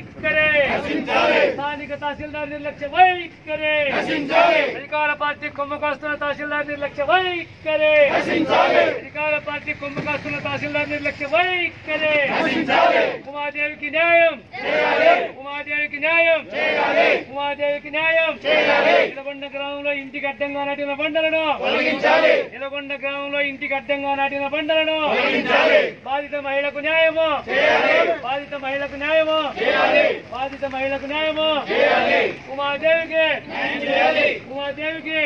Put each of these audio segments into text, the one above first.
వైఖరే, స్థానిక తహసీల్దార్ నిర్లక్ష్య వైఖరే, అధికార పార్టీ కుంభకాస్తున్న తహసీల్దార్ నిర్లక్ష్య వైఖరే, అధికార పార్టీ కుంభకాస్తున్న తహసీల్దార్ నిర్లక్ష్య వైఖరే, ఉమాదేవికి న్యాయం, ఉమాదేవికి న్యాయం, ఉమాదేవికి న్యాయం. నిలగొండ గ్రామంలో ఇంటికి అడ్డంగా నాటిన బండలను నిలగొండ గ్రామంలో ఇంటికి అడ్డంగా నాటిన బండలను బాధిత మహిళకు న్యాయము, బాధిత మహిళకు న్యాయము, బాధిత మహిళకు న్యాయము. ఉమాదేవికి, ఉమాదేవికి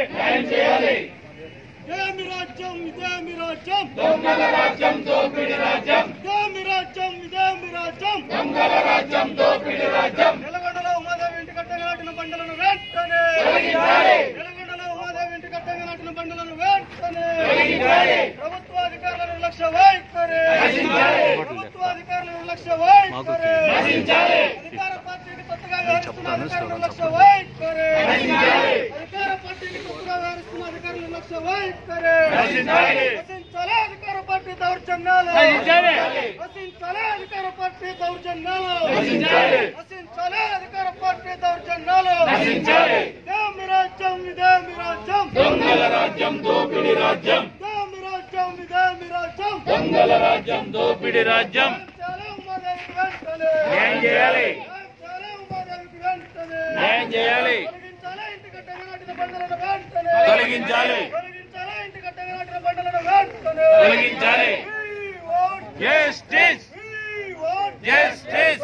ఇదేమి రాజ్యం, ఇదేమి రాజ్యం, దొంగల రాజ్యం, దోపిడి రాజ్యం, ఇదేమి రాజ్యం, ఇదేమి రాజ్యం, దొంగల రాజ్యం, దోపిడి రాజ్యం. నిలగొండలో ఉమాదేవి ఇంటి కట్టగా నాటిన బండలను వెంటనే, నిలగొండలో ఉమాదేవి ఇంటి కట్టగా నాటిన బండలను వెంటనే, ప్రభుత్వ అధికారుల నిర్లక్ష్య వైఖరి, ప్రభుత్వ అధికారుల నిర్లక్ష్య వైఖరి, అధికార పార్టీకి కొత్తగా వ్యవహరిస్తున్న అధికారుల నిర్లక్ష్య వైఖరి, అధికార పార్టీకి కొత్తగా వ్యవహరిస్తున్న అధికారుల నిర్లక్ష్య వైఖరి, నశించాలి అధికార పార్టీ దౌర్జన్యాలు, నశించాలి అధికార పార్టీ దౌర్జన్యాలు, నశించాలి అధికార పార్టీ దౌర్జన్యాలు. ఇదేమి రాజ్యం, ఇదేమి రాజ్యం, దొంగల రాజ్యం, దోపిడి రాజ్యం, ఇదేమి రాజ్యం, ఇదేమి రాజ్యం, దొంగల రాజ్యం, దోపిడి రాజ్యం. ఉమాదేవికి వెంటనే న్యాయం చేయాలి, ఉమాదేవికి వెంటనే న్యాయం చేయాలి, తొలగించాలి ఇంటి కట్టగా నాటిన బండలను వెంటనే, తొలగించాలి, తొలగించాలి ఇంటి కట్టగా నాటిన బండలను వెంటనే, తొలగించాలి. Justice, justice.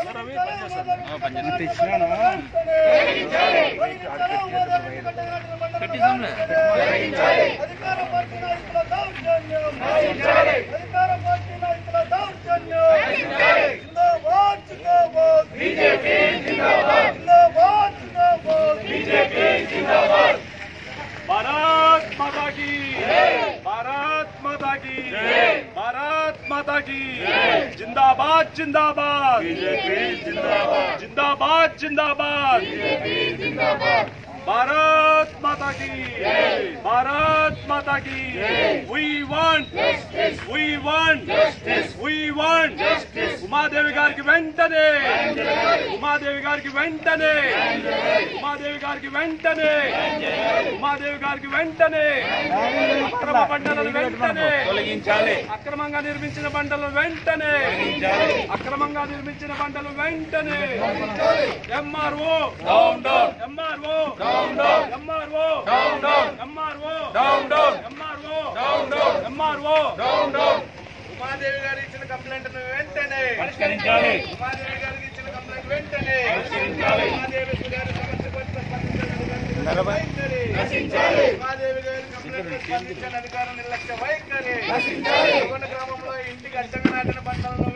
అధికార పార్టీ నాయకుల దౌర్జన్యం, అధికార పార్టీ నాయకుల దౌర్జన్యం. జిందాబాద్, జిందాబాద్, బీజేపీ జిందాబాద్, జిందాబాద్, జిందాబాద్, బీజేపీ జిందాబాద్. भारत माता की, भारत माता की, भारत माता की, जिंदाबाद जिंदाबाद, जिंदाबाद, जिंदाबाद जिंदाबाद, जिंदाबाद. भारत माता की, भारत माता की. We want, we want, we want. Umadevi గారికి వెంటనే, ఉమాదేవి గారికి వెంటనే, ఉమాదేవి గారికి వెంటనే, ఉమాదేవి గారికి వెంటనే అక్రమ బండలను వెంటనే తొలగించాలి, అక్రమంగా నిర్మించిన బండలు వెంటనే, అక్రమంగా నిర్మించిన బండలు వెంటనే. MRO down down, MRO down down, MRO down down, MRO down down, MRO down down, MRO down down. Umadevi గారు ఇచ్చిన కంప్లైంట్ వెంటనే పరిష్కరించాలి, ఉమాదేవి గారికి ఇచ్చిన కంప్లైంట్ వెంటనే పరిష్కరించాలి, ఉమాదేవి గారి సమస్య పట్ల స్పందించని వైఖరి, నశించాలి, ఉమాదేవి గారి కంప్లైంట్ స్పందించని అధికారుల నిర్లక్ష్య వైఖరి, నశించాలి. నల్గొండ గ్రామంలో ఇంటికి అడ్డంగా నాటిన పంటలను